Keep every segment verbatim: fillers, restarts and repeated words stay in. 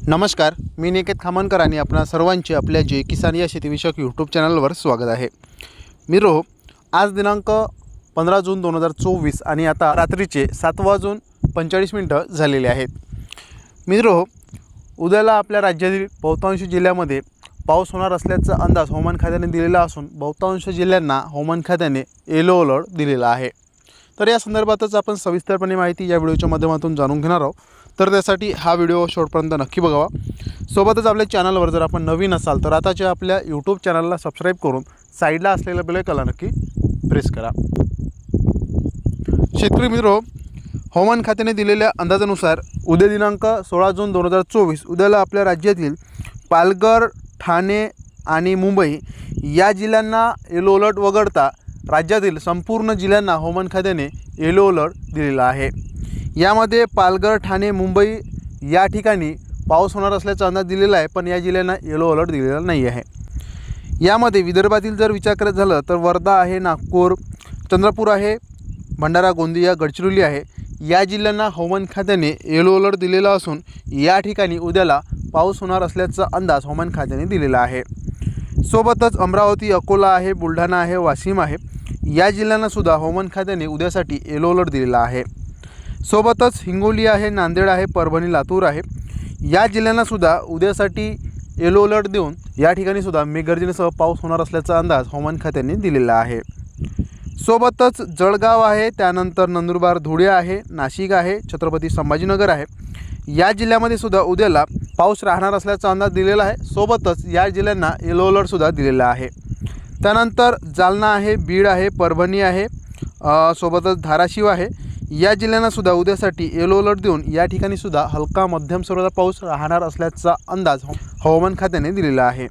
नमस्कार, मी निकेत खामनकर आणि आपणा सर्वांचे आपल्या जय किसान या शेतीविषयक यूट्यूब चॅनलवर स्वागत आहे। मित्रो, आज दिनांक पंधरा जून दोन हजार चोवीस आणि आता रात्रीचे सात वाजून पंचेचाळीस मिनिटं झालेले आहेत। मित्रो, उद्याला आपल्या राज्यातील बहुतांश जिल्ह्यामध्ये पाऊस होणार असल्याचा अंदाज हवामान खात्याने दिलेला असून बहुतांश जिल्ह्यांना हवामान खात्याने येलो अलर्ट दिलेला आहे। तर या संदर्भातच आपण सविस्तरपणे माहिती या व्हिडिओच्या माध्यमातून जाणून घेणार आहोत। तर त्यासाठी हा व्हिडिओ शेवटपर्यंत नक्की बघावा। सोबतच आपल्या चॅनलवर जर आपण नवीन असाल तर आताच्या आपल्या यूट्यूब चॅनलला सबस्क्राईब करून साईडला असलेल्या बेल आयकॉनला नक्की प्रेस करा। शेतकरी मित्रो, हवामान खात्याने दिलेल्या अंदाजानुसार उद्या दिनांक सोळा जून दोन हजार चोवीस उद्याला आपल्या राज्यातील पालघर, ठाणे आणि मुंबई या जिल्ह्यांना येलो अलर्ट वगळता राज्यातील संपूर्ण जिल्ह्यांना हवामान खात्याने येलो अलर्ट दिलेला आहे। यामध्ये पालघर, ठाणे, मुंबई या ठिकाणी पाऊस होणार असल्याचा अंदाज दिलेला आहे, पण या जिल्ह्यांना येलो अलर्ट दिलेला नाही आहे। यामध्ये विदर्भातील जर विचार करत झालं तर वर्धा आहे, नागपूर, चंद्रपूर आहे, भंडारा, गोंदिया, गडचिरोली आहे या जिल्ह्यांना हवामान खात्याने येलो अलर्ट दिलेला असून या ठिकाणी उद्याला पाऊस होणार असल्याचा अंदाज हवामान खात्याने दिलेला आहे। सोबतच अमरावती, अकोला आहे, बुलढाणा आहे, वाशिम आहे या जिल्ह्यांना सुद्धा हवामान खात्याने उद्यासाठी येलो अलर्ट दिलेला आहे। सोबतच हिंगोली आहे, नांदेड आहे, परभणी, लातूर आहे या जिल्ह्यांना सुद्धा उद्यासाठी येलो अलर्ट देऊन या ठिकाणी सुद्धा मेघगर्जनेसह पाऊस होणार असल्याचा अंदाज हवामान खात्याने दिलेला आहे। सोबतच जळगाव आहे, त्यानंतर नंदुरबार, धुळे आहे, नाशिक आहे, छत्रपती संभाजीनगर आहे या जिल्ह्यामध्ये सुद्धा उद्याला पाऊस राहणार असल्याचा अंदाज दिलेला आहे। सोबतच या जिल्ह्यांना येलो अलर्ट सुद्धा दिलेला आहे। त्यानंतर जालना आहे, बीड आहे, परभणी आहे, सोबतच धाराशिव आहे या जिल्ह्यांना सुद्धा उद्यासाठी येलो अलर्ट देऊन या ठिकाणी सुद्धा हलका मध्यम स्वरूपाचा पाऊस राहणार असल्याचा अंदाज हवामान खात्याने दिलेला आहे।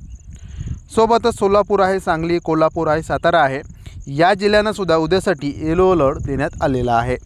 सोबतच सोलापूर आहे, सांगली, कोल्हापूर आहे, सातारा आहे या जिल्ह्यांना सुद्धा उद्यासाठी येलो अलर्ट देण्यात आलेला आहे।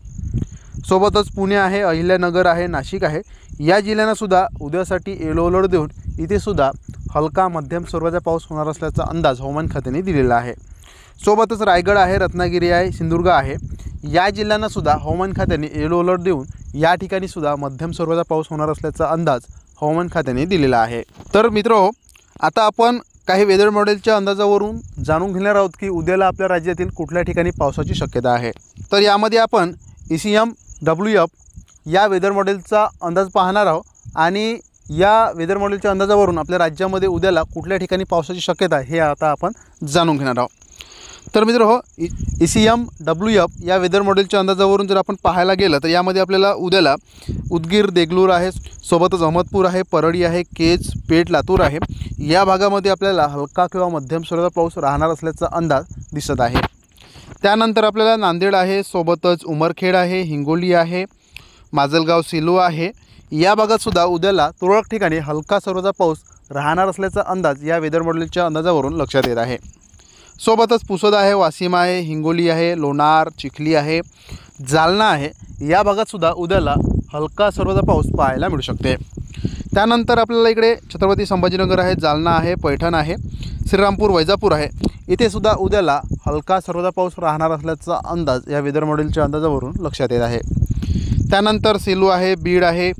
सोबतच पुणे आहे, अहिल्यानगर आहे, नाशिक आहे या जिल्ह्यांना सुद्धा उद्यासाठी येलो अलर्ट देऊन इथे सुद्धा हलका मध्यम स्वरूपाचा पाऊस होणार असल्याचा अंदाज हवामान खात्याने दिलेला आहे। सोबतच रायगड आहे, रत्नागिरी आहे, सिंधुदुर्ग आहे या जिल्ह्यांना सुद्धा हवामान खात्याने येलो अलर्ट देऊन या ठिकाणी सुद्धा मध्यम स्वरूपाचा पाऊस होणार असल्याचा अंदाज हवामान खात्याने दिलेला आहे। तर मित्रो, आता आपण काही वेदर मॉडेलच्या अंदाजावरून जाणून घेणार आहोत की उद्याला आपल्या राज्यातील कुठल्या ठिकाणी पावसाची शक्यता आहे। तर यामध्ये आपण E C M W F या वेदर मॉडेलचा अंदाज पाहणार आहोत आणि या वेदर मॉडेलच्या अंदाजावरून आपल्या राज्यामध्ये उद्याला कुठल्या ठिकाणी पावसाची शक्यता आहे हे आता आपण जाणून घेणार आहोत। तर मित्र हो, E C M W F या वेदर मॉडेलच्या अंदाजावरून जर आपण पाहायला गेलं तर यामध्ये आपल्याला उद्याला उदगीर, देगलूर आहे, सोबतच अहमदपूर आहे, परळी आहे, केज, पेठ, लातूर आहे या भागामध्ये आपल्याला हलका किंवा मध्यम स्वरूपाचा पाऊस राहणार असल्याचा अंदाज दिसत आहे। त्यानंतर आपल्याला नांदेड आहे, सोबतच उमरखेड आहे, हिंगोली आहे, माजलगाव, सेलू आहे या भागातसुद्धा उद्याला तुरळक ठिकाणी हलका स्वरूपाचा पाऊस राहणार असल्याचा अंदाज या वेदर मॉडेलच्या अंदाजावरून लक्षात येत आहे। सोबतच पुसद आहे, वाशिम आहे, हिंगोली आहे, लोणार, चिखली आहे, जालना आहे या भागातसुद्धा उद्याला हलका स्वरूपाचा पाऊस पाहायला मिळू शकते। त्यानंतर आपल्याला इकडे छत्रपती संभाजीनगर आहे, जालना आहे, पैठण आहे, श्रीरामपूर, वैजापूर आहे इथे सुद्धा उद्याला हलका स्वरूपाचा पाऊस राहणार असल्याचा अंदाज या वेदर मॉडेलच्या अंदाजावरून लक्षात येत आहे। त्यानंतर सेलू आहे, बीड आहे,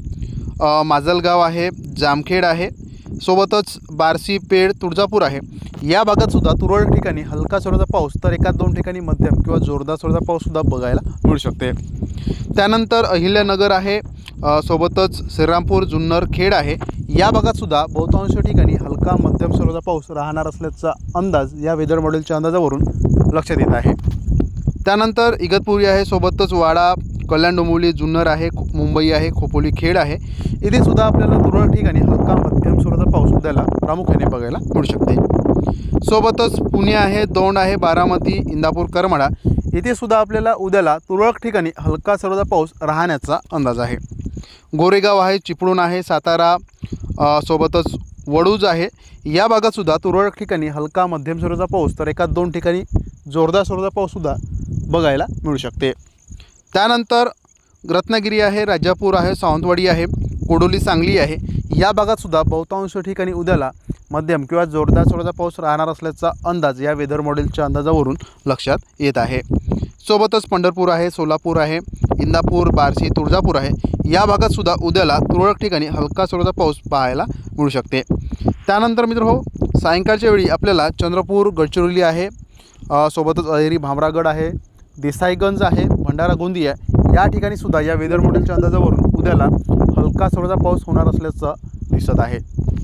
माजलगाव आहे, जामखेड आहे, सोबतच बार्शी, पेठ, तुळजापूर आहे या भागातसुद्धा तुरळक ठिकाणी हलका स्वरूपाचा पाऊस तर एका दोन ठिकाणी मध्यम किंवा जोरदार स्वरूपाचा पाऊससुद्धा बघायला मिळू शकते। त्यानंतर अहिल्यानगर आहे, सोबतच श्रीरामपूर, जुन्नर, खेड आहे या भागातसुद्धा बहुतांश ठिकाणी हलका मध्यम स्वरूपाचा पाऊस राहणार असल्याचा अंदाज या वेदर मॉडेलच्या अंदाजावरून लक्षात येत आहे। त्यानंतर इगतपुरी आहे, सोबतच वाडा, कल्याण, डोंबिवली, जुन्नर आहे, मुंबई आहे, खोपोली, खेड आहे इथे सुद्धा आपल्याला तुरळक ठिकाणी हलका मध्यम स्वरूपाचा पाऊस उद्याला प्रामुख्याने बघायला मिळू शकते। सोबतच पुणे आहे, दौंड आहे, बारामती, इंदापूर, करमाळा इथे सुद्धा आपल्याला उद्याला तुरळक ठिकाणी हलका स्वरूपाचा पाऊस राहण्याचा अंदाज आहे। गोरेगाव आहे, चिपळूण आहे, सातारा, सोबतच वडूज आहे या भागातसुद्धा तुरळक ठिकाणी हलका मध्यम स्वरूपाचा पाऊस तर एका दोन ठिकाणी जोरदार स्वरूपाचा पाऊससुद्धा बघायला मिळू शकते। त्यानंतर रत्नागिरी आहे, राजापूर आहे, सावंतवाडी आहे, कोडोली, सांगली आहे या भागातसुद्धा बहुतांश ठिकाणी उद्याला मध्यम किंवा जोरदार स्वरूपाचा पाऊस राहणार असल्याचा अंदाज या वेदर मॉडेलच्या अंदाजावरून लक्षात येत आहे। सोबतच पंढरपूर आहे, सोलापूर आहे, इंदापूर, बार्शी, तुळजापूर आहे. या भागात सुद्धा उद्याला तुरळक ठिकाणी हलका स्वरूपाचा पाऊस पाहायला मिळू शकते. त्यानंतर मित्रहो, सायंकाळच्या वेळी आपल्याला चंद्रपूर, गडचिरोली आहे, अ, सोबतच अहेरी, भामरागड आहे, देसाईगंज आहे, भंडारा, गोंदिया या ठिकाणी सुद्धा या वेदर मॉडेलच्या अंदाजावरून उद्याला हलका स्वरूपाचा पाऊस होणार असल्याचं दिसत आहे.